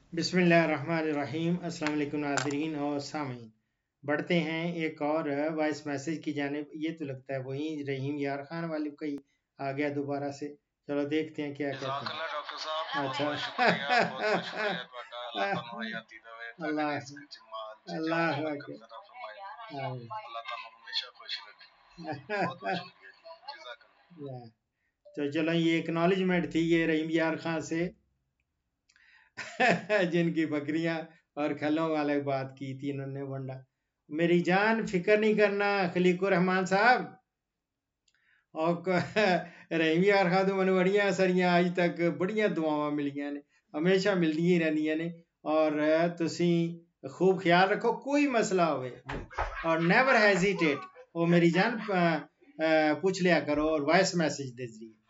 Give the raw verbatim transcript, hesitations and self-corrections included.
بسم اللہ الرحمن الرحیم۔ السلام علیکم ناظرین اور سامعین، بڑھتے ہیں ایک اور وائس میسج کی جانب۔ یہ تو لگتا ہے وہی رحیم یار خان والے کا ہی آ گیا دوبارہ سے۔ چلو دیکھتے ہیں کیا کہتے ہیں۔ اچھا اللہ اللہ تو چلو یہ اکنالجمنٹ تھی یہ رحیم یار خان سے جن کی بکریاں اور کھلوں والے بات کی تھی انہوں نے ونڈا۔ میری جان فکر نہیں کرنا خلیق الرحمان صاحب، اور رحیم یار خان تو من بڑیاں سریاں آج تک بڑیاں دعاواں ملیاں نے، ہمیشہ ملدی رہنیاں نے، اور تسی خوب خیال رکھو کوئی مسئلہ ہوئے اور نیور ہیزیٹیٹ وہ میری جان پوچھ لیا کرو اور وائس میسج دے ذریعے۔